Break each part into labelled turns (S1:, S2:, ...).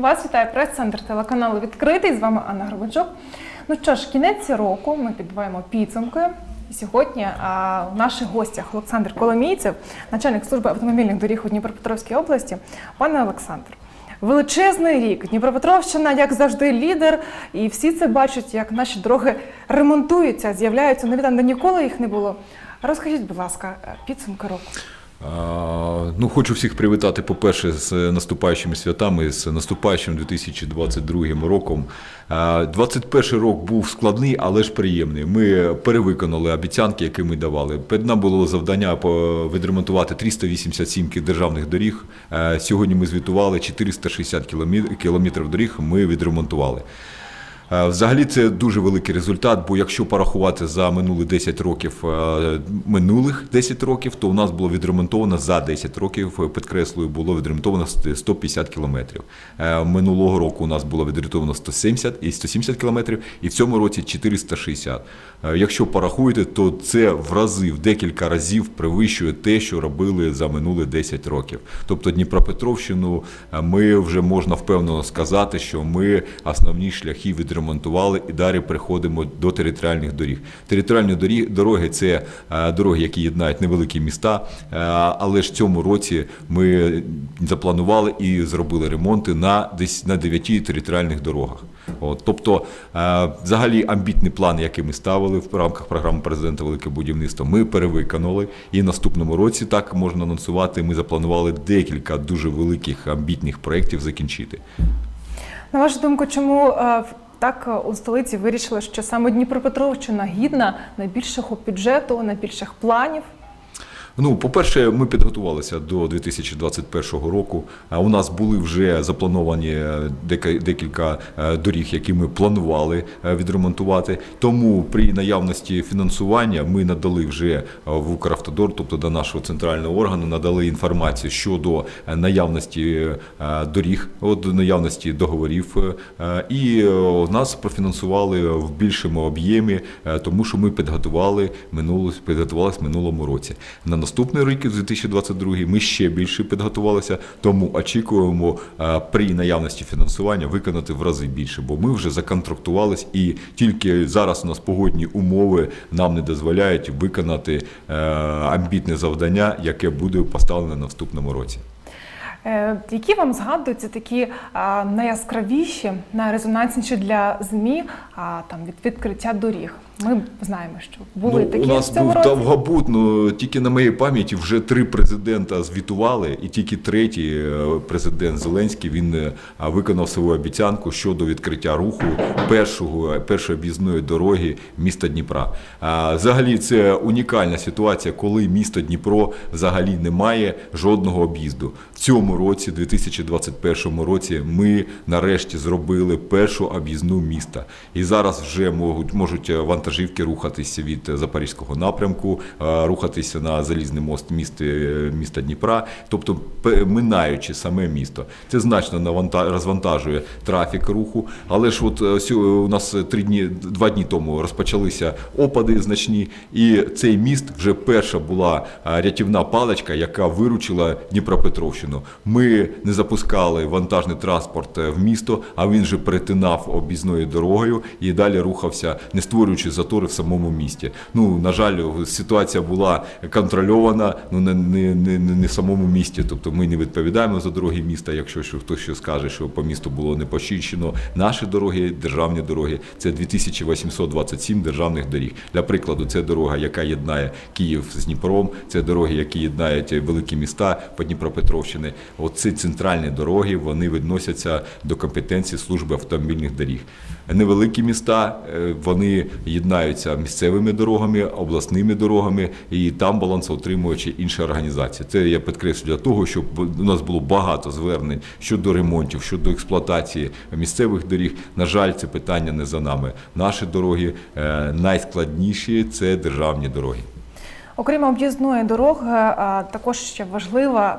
S1: Вас вітає прес-центр телеканалу «Відкритий». З вами Анна Гребенчук. Ну що ж, кінець року, ми підбиваємо підсумки. І сьогодні у наших гостях Олександр Коломійцев, начальник служби автомобільних доріг у Дніпропетровській області. Пане Олександр, величезний рік. Дніпропетровщина, як завжди, лідер. І всі це бачать, як наші дороги ремонтуються, з'являються нові там, де ніколи їх не було. Розкажіть, будь ласка, підсумки року.
S2: Ну, хочу всіх привітати, по-перше, з наступаючими святами, з наступаючим 2022 роком. 2021 рік був складний, але ж приємний. Ми перевиконали обіцянки, які ми давали. Перед нами було завдання відремонтувати 387 державних доріг. Сьогодні ми звітували 460 кілометрів доріг ми відремонтували. Взагалі це дуже великий результат, бо якщо порахувати за минулих 10 років, то у нас було відремонтовано за 10 років, підкреслюю, було відремонтовано 150 кілометрів. Минулого року у нас було відремонтовано 170 кілометрів, і в цьому році 460. Якщо порахуєте, то це в декілька разів перевищує те, що робили за минулі 10 років. Тобто Дніпропетровщину ми вже можна впевнено сказати, що ми основні шляхи відремонтували і далі переходимо до територіальних доріг. Територіальні дороги – це дороги, які єднають невеликі міста, але ж в цьому році ми запланували і зробили ремонти на 9 територіальних дорогах. Тобто, взагалі, амбітний план, який ми ставили в рамках програми президента «Велике будівництво», ми перевиконали. І в наступному році, так можна анонсувати, ми запланували декілька дуже великих амбітних проєктів закінчити.
S1: На вашу думку, чому так у столиці вирішили, що саме Дніпропетровщина гідна найбільшого бюджету, найбільших планів?
S2: Ну, по-перше, ми підготувалися до 2021 року. У нас були вже заплановані декілька доріг, які ми планували відремонтувати. Тому при наявності фінансування ми надали вже в Укравтодор, тобто до нашого центрального органу, надали інформацію щодо наявності доріг, наявності договорів. І нас профінансували в більшому об'ємі, тому що ми підготувалися в минулому році. На наступний рік, 2022, ми ще більше підготувалися, тому очікуємо при наявності фінансування виконати в рази більше, бо ми вже законтрактувалися і тільки зараз у нас погодні умови нам не дозволяють виконати амбітне завдання, яке буде поставлене на наступному році.
S1: Які вам згадуються такі найяскравіші, найрезонансніші для ЗМІ від відкриття доріг? Ми знаємо, що були такі в цьому році.
S2: У нас був Тавгабут, тільки на моїй пам'яті вже 3 президента звітували, і тільки 3-й президент Зеленський, він виконав свою обіцянку щодо відкриття руху першої об'їзної дороги міста Дніпра. Взагалі це унікальна ситуація, коли місто Дніпро взагалі не має жодного об'їзду. В цьому році, 2021 році, ми нарешті зробили першу об'їзну міста. І зараз вже можуть вантажівки рухатися від Запорізького напрямку, рухатися на Залізний мост міста Дніпра, тобто минаючи саме місто. Це значно розвантажує трафік руху, але ж у нас 2 дні тому розпочалися опади значні, і цей міст вже перша була рятівна паличка, яка виручила Дніпропетровщину. Ми не запускали вантажний транспорт в місто, а він же перетинав об'їзною дорогою і далі рухався, не створюючи затори в самому місті. На жаль, ситуація була контрольована, не в самому місті. Тобто ми не відповідаємо за дороги міста, якщо хтось що скаже, що по місту було не почищено. Наші дороги, державні дороги, це 2827 державних доріг. Для прикладу, це дорога, яка єднає Київ з Дніпром, це дороги, які єднають великі міста по Дніпропетровщині. Ці центральні дороги, вони відносяться до компетенції служби автомобільних доріг. Невеликі міста, вони єднаються місцевими дорогами, обласними дорогами, і там балансоутримуючі інші організації. Це я підкреслю для того, щоб у нас було багато звернень щодо ремонтів, щодо експлуатації місцевих доріг. На жаль, це питання не за нами. Наші дороги найскладніші – це державні дороги.
S1: Окрім об'їзної дороги, також ще важлива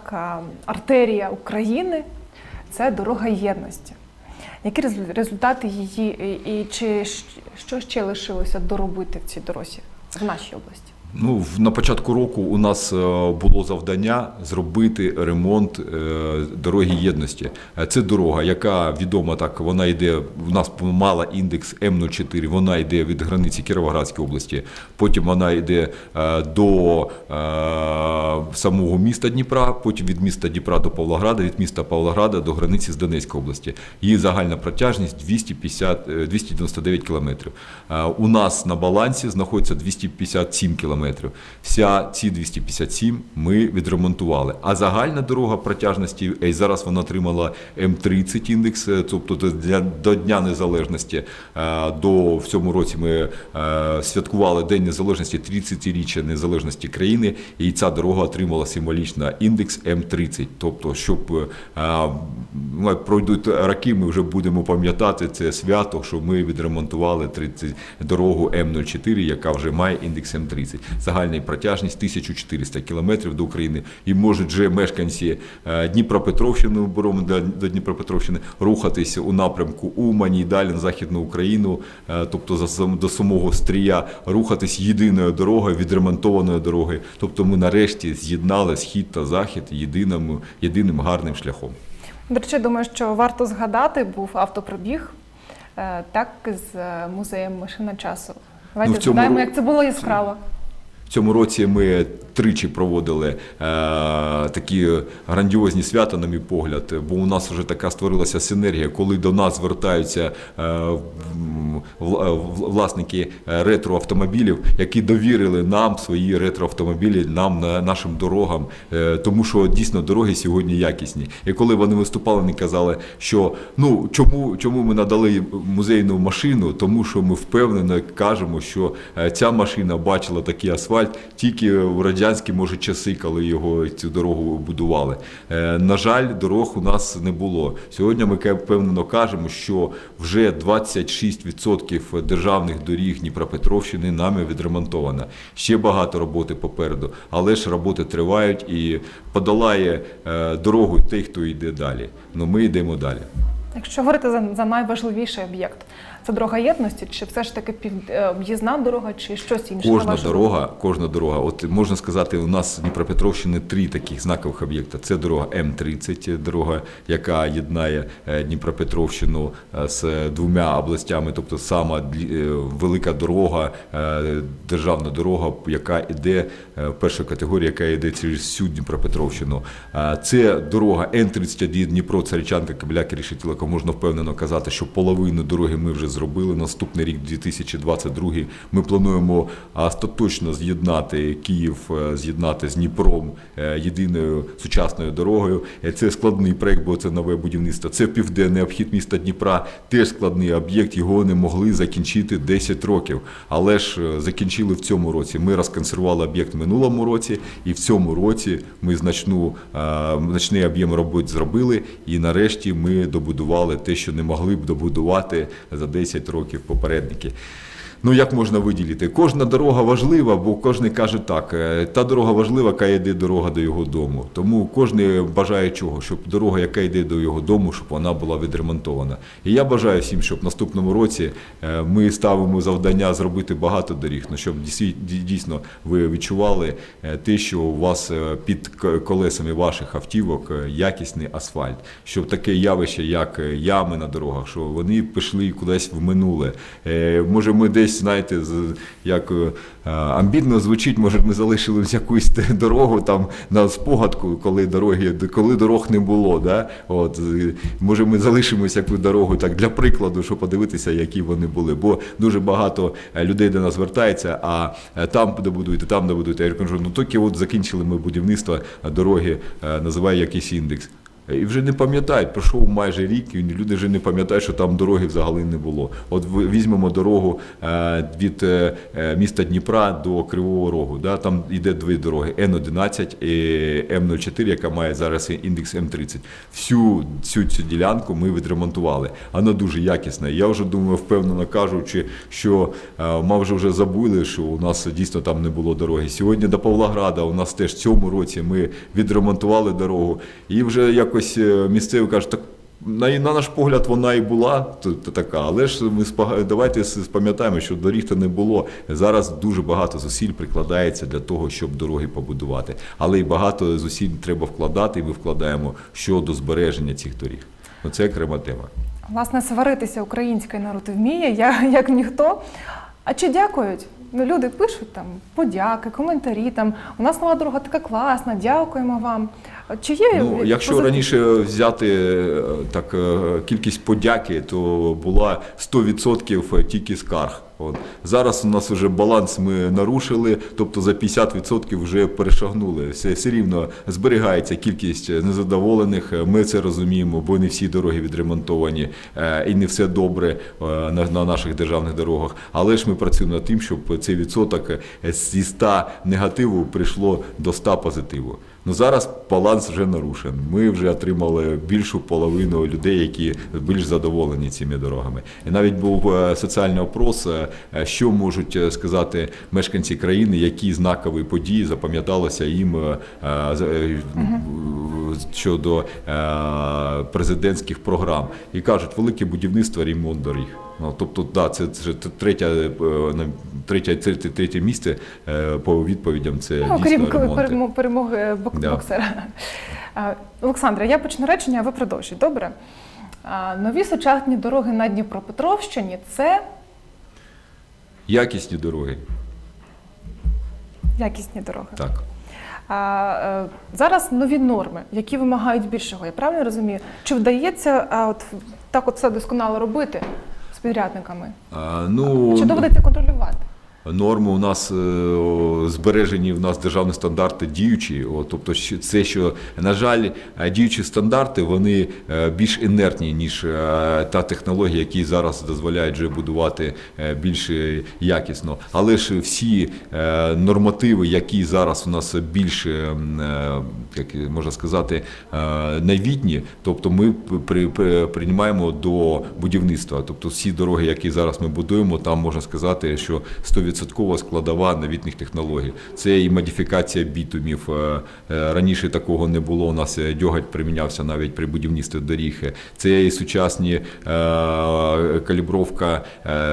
S1: артерія України – це дорога єдності. Які результати її і що ще лишилося доробити в цій дорозі в нашій області?
S2: Ну, на початку року у нас було завдання зробити ремонт дороги єдності. Це дорога, яка відома так, вона йде, у нас мала індекс М04, вона йде від границі Кіровоградської області, потім вона йде до самого міста Дніпра, потім від міста Дніпра до Павлограда, від міста Павлограда до границі з Донецької області. Її загальна протяжність 299 кілометрів. У нас на балансі знаходиться 257 кілометрів. Ці 257 ми відремонтували. А загальна дорога протяжності, і зараз вона отримала М30 індекс, тобто до Дня Незалежності. В цьому році ми святкували День Незалежності, 30-річчя незалежності країни, і ця дорога отримала символічно індекс М30. Тобто, щоб пройдуть роки, ми вже будемо пам'ятати це свято, що ми відремонтували дорогу М04, яка вже має індекс М30. Загальна протяжність 1400 кілометрів до України. І можуть вже мешканці Дніпропетровщини, до Дніпропетровщини, рухатися у напрямку Умані і далі на Західну Україну, тобто до самого Стрия, рухатись єдиною дорогою, відремонтованою дорогою. Тобто ми нарешті з'єднали схід та захід єдиним гарним шляхом.
S1: До речі, думаю, що варто згадати, був автопробіг, так, з музеєм «Машина часу». Давайте згадаємо, як це було яскраво.
S2: В цьому році ми тричі проводили такі грандіозні свята, на мій погляд, бо у нас вже така створилася синергія, коли до нас звертаються власники ретроавтомобілів, які довірили нам свої ретроавтомобілі, нашим дорогам, тому що дійсно дороги сьогодні якісні. І коли вони виступали, вони казали, що чому ми надали музейну машину, тому що ми впевнено кажемо, що ця машина бачила такий асфальт тільки в радянські, може, часи, коли цю дорогу будували. На жаль, дорог у нас не було. Сьогодні ми впевнено кажемо, що вже 26% державних доріг Дніпропетровщини нами відремонтовано. Ще багато роботи попереду, але ж роботи тривають і подолає дорогу той, хто йде далі. Но ми йдемо далі.
S1: Якщо говорити за найважливіший об'єкт, це дорога єдності, чи все ж таки об'їзна дорога, чи щось інше?
S2: Кожна дорога. От можна сказати, у нас в Дніпропетровщині 3 таких знакових об'єкта. Це дорога М30, дорога, яка єднає Дніпропетровщину з 2 областями, тобто сама велика дорога, державна дорога, яка йде, перша категорія, яка йде через всю Дніпропетровщину. Це дорога Н31 Дніпро-Царичанка, Кобиляки-Решетилівка. Можна впевнено казати, що половину дороги ми вже зробили. Наступний рік, 2022, ми плануємо остаточно з'єднати Київ, з'єднати з Дніпром єдиною сучасною дорогою. Це складний проєкт, бо це нове будівництво. Це південний обхід міста Дніпра, теж складний об'єкт, його не могли закінчити 10 років. Але ж закінчили в цьому році. Ми розконсервували об'єкт в минулому році, і в цьому році ми значний об'єм робот зробили, і нарешті ми добудували те, що не могли б добудувати за 10 років попередники. Як можна виділити? Кожна дорога важлива, бо кожен каже так, та дорога важлива, яка йде дорога до його дому. Тому кожен бажає чого? Щоб дорога, яка йде до його дому, щоб вона була відремонтована. І я бажаю всім, щоб в наступному році ми ставимо завдання зробити багато доріг, щоб дійсно ви відчували те, що у вас під колесами ваших автівок якісний асфальт. Щоб таке явище, як ями на дорогах, що вони пішли кудись в минуле. Може ми десь, знаєте, як амбітно звучить, може ми залишили якусь дорогу там на спогадку, коли дорог не було. Да? Може ми залишимось яку дорогу так, для прикладу, щоб подивитися, які вони були. Бо дуже багато людей до нас звертається, а там добудуєте, там добудуєте. Я кажу, тільки закінчили ми будівництво дороги, називає якийсь індекс. І вже не пам'ятають, пройшов майже рік, і люди вже не пам'ятають, що там дороги взагалі не було. От візьмемо дорогу від міста Дніпра до Кривого Рогу. Да? Там йде 2 дороги, Н11 і М04, яка має зараз індекс М30. Всю цю ділянку ми відремонтували. Вона дуже якісна. Я вже думаю, впевнено кажучи, що вже забули, що у нас дійсно там не було дороги. Сьогодні до Павлограда у нас теж в цьому році ми відремонтували дорогу. І вже якось місцеві кажуть, так на наш погляд, вона і була така, але ж ми давайте пам'ятаємо, що доріг-то не було. Зараз дуже багато зусиль прикладається для того, щоб дороги побудувати. Але і багато зусиль треба вкладати, і ми вкладаємо щодо збереження цих доріг. Це окрема тема.
S1: Власне, сваритися український народ вміє, як ніхто. А чи дякують? Ну, люди пишуть там подяки, коментарі, там, у нас нова дорога така класна, дякуємо вам. Чи є
S2: якщо раніше взяти так, кількість подяки, то була 100% тільки скарг. Зараз у нас вже баланс ми нарушили, тобто за 50% вже перешагнули. Все рівно зберігається кількість незадоволених, ми це розуміємо, бо не всі дороги відремонтовані і не все добре на наших державних дорогах. Але ж ми працюємо над тим, щоб цей відсоток зі 100 негативу прийшло до 100 позитиву. Зараз баланс вже нарушений. Ми вже отримали більшу половину людей, які більш задоволені цими дорогами. І навіть був соціальний опрос, що можуть сказати мешканці країни, які знакові події запам'яталися їм щодо президентських програм. І кажуть, велике будівництво, ремонт доріг. Тобто, да, це третє місце по відповідям. Це
S1: крім перемоги боксера. Олександре, я почну речення, а ви продовжуйте. Добре? Нові сучасні дороги на Дніпропетровщині – це?
S2: Якісні дороги.
S1: Якісні дороги.
S2: Так.
S1: Зараз нові норми, які вимагають більшого. Я правильно розумію? Чи вдається так все досконало робити з підрядниками? Чи доведеться контролювати?
S2: Норми у нас збережені, в нас державні стандарти діючі, тобто це, що, на жаль, діючі стандарти, вони більш інертні, ніж та технологія, які зараз дозволяють вже будувати більш якісно. Але ж всі нормативи, які зараз у нас більш, як можна сказати, новітні, тобто ми приймаємо до будівництва. Тобто всі дороги, які зараз ми будуємо, там можна сказати, що 100% складова новітніх технологій. Це і модифікація бітумів. Раніше такого не було. У нас дьоготь примінявся навіть при будівництві доріг. Це і сучасні калібровка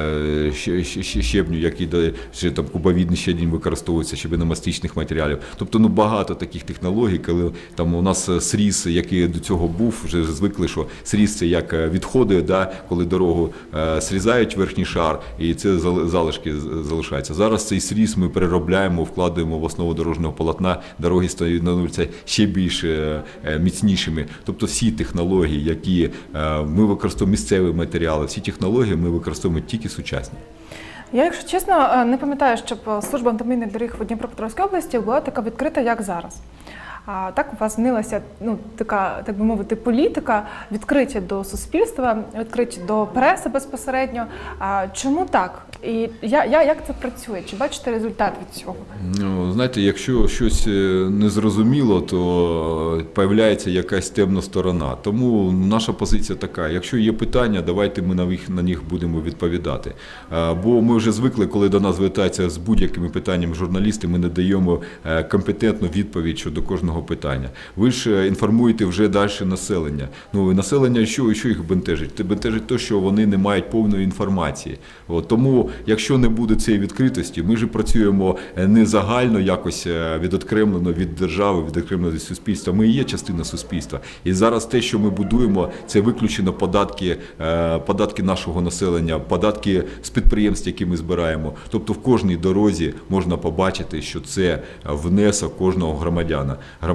S2: щебню, які там кубовідний щебінь використовується, щебеномастичних матеріалів. Тобто багато таких технологій, коли там у нас сріз, який до цього був, вже звикли, що сріз це як відходи, коли дорогу срізають верхній шар, і це залишки залишаються. Зараз цей сріз ми переробляємо, вкладаємо в основу дорожнього полотна, дороги становляться ще більш міцнішими. Тобто всі технології, які ми використовуємо, місцеві матеріали, всі технології ми використовуємо тільки сучасні.
S1: Я, якщо чесно, не пам'ятаю, щоб служба автомобільних доріг в Дніпропетровській області була така відкрита, як зараз. Так у вас змінилася така, так би мовити, політика, відкриті до суспільства, відкриті до преси безпосередньо. Чому так? І як це працює? Чи бачите результат від цього?
S2: Знаєте, якщо щось незрозуміло, то з'являється якась темна сторона. Тому наша позиція така, якщо є питання, давайте ми на них будемо відповідати. Бо ми вже звикли, коли до нас звертаються з будь-якими питаннями журналісти, ми не даємо компетентну відповідь щодо кожного питання. Ви ж інформуєте вже далі населення. Населення, що їх бентежить? Бентежить те, що вони не мають повної інформації. Тому, якщо не буде цієї відкритості, ми ж працюємо не загально якось відокремлено від держави, відокремлено від суспільства. Ми і є частина суспільства. І зараз те, що ми будуємо, це виключено податки нашого населення, податки з підприємств, які ми збираємо. Тобто в кожній дорозі можна побачити, що це внесок кожного громадянина.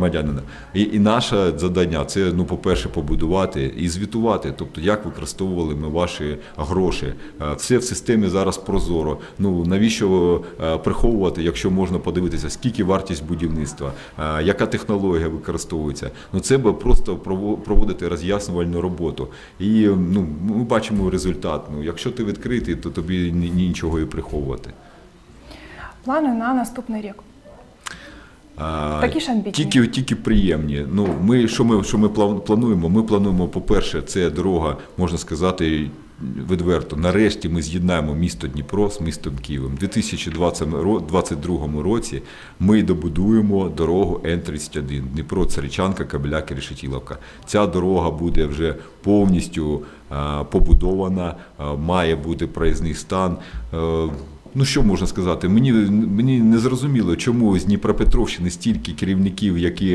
S2: І наше завдання – це, по-перше, побудувати і звітувати, тобто як використовували ми ваші гроші. Все в системі зараз прозоро. Навіщо приховувати, якщо можна подивитися, скільки вартість будівництва, яка технологія використовується. Це просто проводити роз'яснювальну роботу. І ми бачимо результат. Якщо ти відкритий, то тобі нічого і приховувати.
S1: Плани на наступний рік? Такі ж амбітні.
S2: Тільки приємні. Що ми плануємо? Ми плануємо, по-перше, це дорога, можна сказати, відверто, нарешті ми з'єднаємо місто Дніпро з містом Києвом. У 2022 році ми добудуємо дорогу Н-31 Дніпро-Царичанка, Кобиляки-Решетиловка. Ця дорога буде вже повністю побудована, має бути проїзний стан. Ну, що можна сказати? Мені не зрозуміло, чому з Дніпропетровщини стільки керівників, які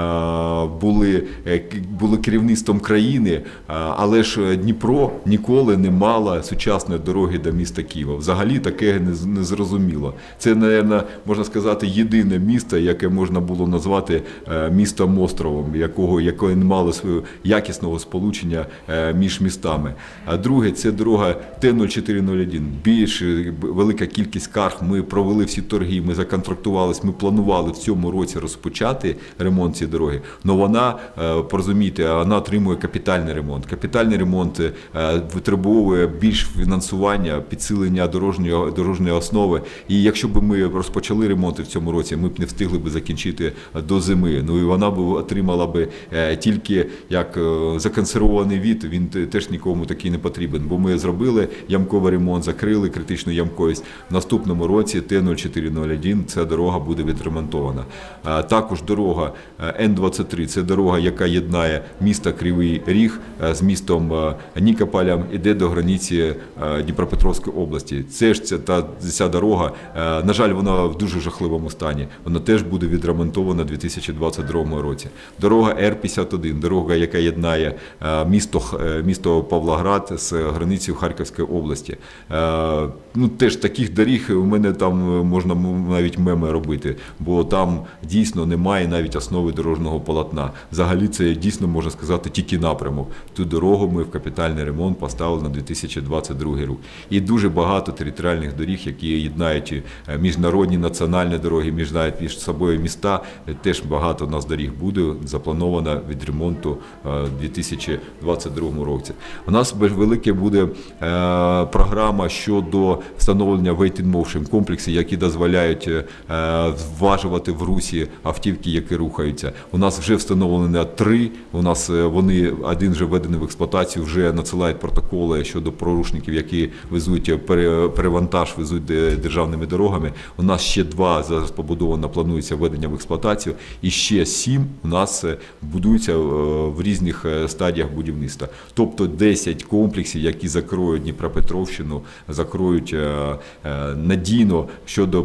S2: були керівництвом країни, але ж Дніпро ніколи не мала сучасної дороги до міста Києва. Взагалі таке не зрозуміло. Це, мабуть, можна сказати, єдине місто, яке можна було назвати містом-островом, яке не мало свого якісного сполучення між містами. А друге, це дорога Т-0401. Більш велика кількість скарг, ми провели всі торги, ми законтрактувалися, ми планували в цьому році розпочати ремонт цієї дороги, але вона, порозумійте, вона отримує капітальний ремонт. Капітальний ремонт витребовує більш фінансування, підсилення дорожньої основи. І якщо б ми розпочали ремонт в цьому році, ми б не встигли б закінчити до зими. Ну і вона б отримала б тільки як законсервований від, він теж нікому такий не потрібен, бо ми зробили ямковий ремонт, закрили критичну ямковість. В наступному році Т-0401 ця дорога буде відремонтована. Також дорога Н-23 – це дорога, яка єднає місто Кривий Ріг з містом Нікополем, іде до границі Дніпропетровської області. Ця дорога, на жаль, вона в дуже жахливому стані. Вона теж буде відремонтована у 2022 році. Дорога Р-51 – дорога, яка єднає місто Павлоград з границею Харківської області. Ну, теж таких доріг у мене там можна навіть меми робити, бо там дійсно немає навіть основи дорожнього полотна. Взагалі це дійсно, можна сказати, тільки напрямок. Ту дорогу ми в капітальний ремонт поставили на 2022 рік. І дуже багато територіальних доріг, які єднають міжнародні, національні дороги, єднають між собою міста. Теж багато у нас доріг буде заплановано від ремонту у 2022 році. У нас велика буде програма щодо встановлення waiting motion комплексів, які дозволяють зважувати в русі автівки, які рухаються. У нас вже встановлено 3, у нас один вже введений в експлуатацію, вже надсилають протоколи щодо порушників, які везуть перевантаж, везуть державними дорогами. У нас ще 2 зараз побудовано, планується введення в експлуатацію, і ще 7 у нас будуються в різних стадіях будівництва. Тобто 10 комплексів, які закроють Дніпропетровщину, закроють надійно щодо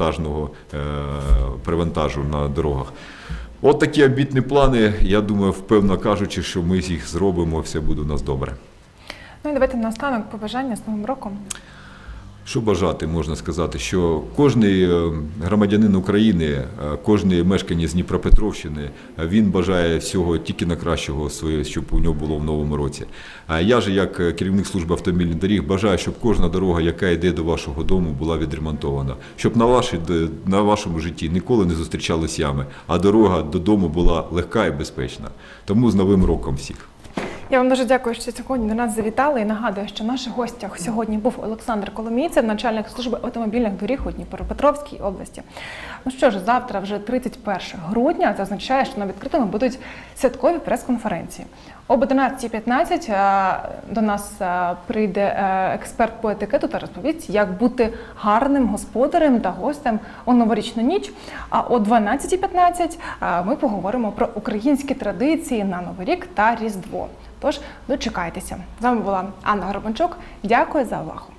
S2: перевантажу на дорогах. От такі амбітні плани, я думаю, впевнено кажучи, що ми їх зробимо, все буде у нас добре.
S1: Ну і давайте наостанок побажання з Новим роком.
S2: Що бажати, можна сказати, що кожний громадянин України, кожний мешканець Дніпропетровщини, він бажає всього тільки на кращого, щоб у нього було в новому році. А я ж, як керівник служби автомобільних доріг, бажаю, щоб кожна дорога, яка йде до вашого дому, була відремонтована. Щоб на вашому житті ніколи не зустрічались ями, а дорога додому була легка і безпечна. Тому з Новим роком всіх!
S1: Я вам дуже дякую, що сьогодні до нас завітали, і нагадую, що в наших гостях сьогодні був Олександр Коломійцев, начальник служби автомобільних доріг у Дніпропетровській області. Ну що ж, завтра вже 31 грудня, це означає, що на відкритому будуть святкові прес-конференції. Об 11:15 до нас прийде експерт по етикету та розповість, як бути гарним господарем та гостем у новорічну ніч. А о 12:15 ми поговоримо про українські традиції на Новий рік та Різдво. Тож дочекайтеся. З вами була Анна Горбанчук. Дякую за увагу.